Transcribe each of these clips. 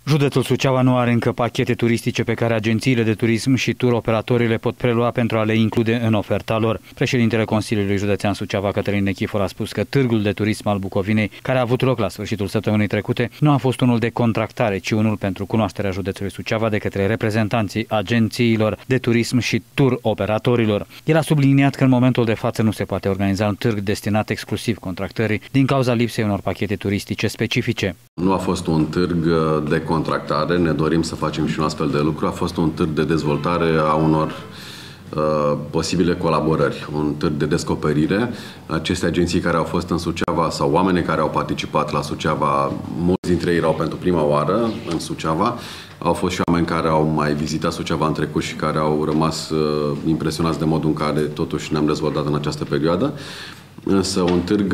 Județul Suceava nu are încă pachete turistice pe care agențiile de turism și tur-operatorii le pot prelua pentru a le include în oferta lor. Președintele Consiliului Județean Suceava, Cătălin Nechifor, a spus că târgul de turism al Bucovinei, care a avut loc la sfârșitul săptămânii trecute, nu a fost unul de contractare, ci unul pentru cunoașterea județului Suceava de către reprezentanții agențiilor de turism și tur-operatorilor. El a subliniat că în momentul de față nu se poate organiza un târg destinat exclusiv contractării din cauza lipsei unor pachete turistice specifice. Nu a fost un târg de contractare, ne dorim să facem și un astfel de lucru, a fost un târg de dezvoltare a unor posibile colaborări, un târg de descoperire. Aceste agenții care au fost în Suceava sau oamenii care au participat la Suceava, mulți dintre ei erau pentru prima oară în Suceava, au fost și oameni care au mai vizitat Suceava în trecut și care au rămas impresionați de modul în care totuși ne-am dezvoltat în această perioadă. Însă un târg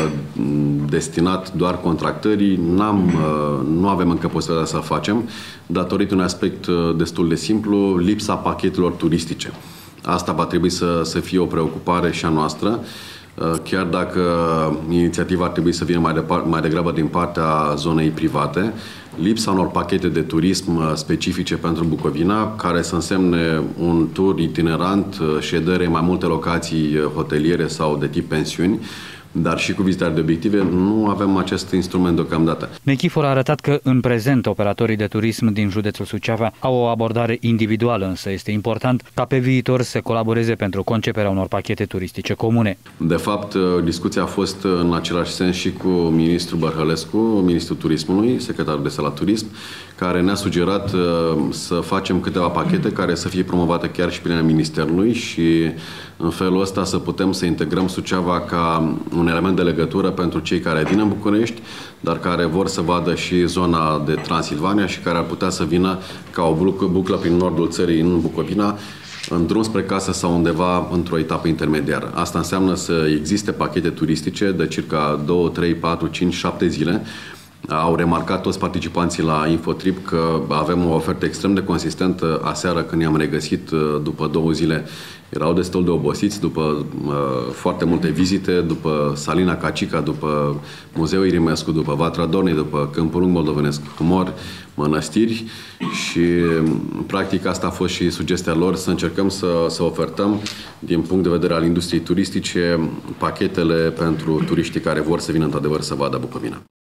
destinat doar contractării nu avem încă posibilitatea să-l facem, datorită unui aspect destul de simplu, lipsa pachetelor turistice. Asta va trebui să fie o preocupare și a noastră, chiar dacă inițiativa ar trebui să vină mai degrabă din partea zonei private. Lipsa unor pachete de turism specifice pentru Bucovina, care să însemne un tur itinerant, ședere în mai multe locații hoteliere sau de tip pensiuni, dar și cu vizitare de obiective, nu avem acest instrument deocamdată. Nechifor a arătat că în prezent operatorii de turism din județul Suceava au o abordare individuală, însă este important ca pe viitor să colaboreze pentru conceperea unor pachete turistice comune. De fapt, discuția a fost în același sens și cu ministrul Bărhălescu, ministrul turismului, secretarul de stat la turism, care ne-a sugerat să facem câteva pachete care să fie promovate chiar și prin ministerului și în felul ăsta să putem să integrăm Suceava ca un element de legătură pentru cei care vin în București, dar care vor să vadă și zona de Transilvania și care ar putea să vină ca o buclă prin nordul țării în Bucovina, în drum spre casă sau undeva într-o etapă intermediară. Asta înseamnă să existe pachete turistice de circa 2, 3, 4, 5, 7 zile. Au remarcat toți participanții la Infotrip că avem o ofertă extrem de consistentă. Aseară, când i-am regăsit după 2 zile, erau destul de obosiți după foarte multe vizite, după Salina Cacica, după Muzeul Irimescu, după Vatra Dornei, după Câmpul Lung Moldovenesc, Humor, mănăstiri și practic asta a fost și sugestia lor, să încercăm să ofertăm din punct de vedere al industriei turistice pachetele pentru turiștii care vor să vină într-adevăr să vadă Bucovina.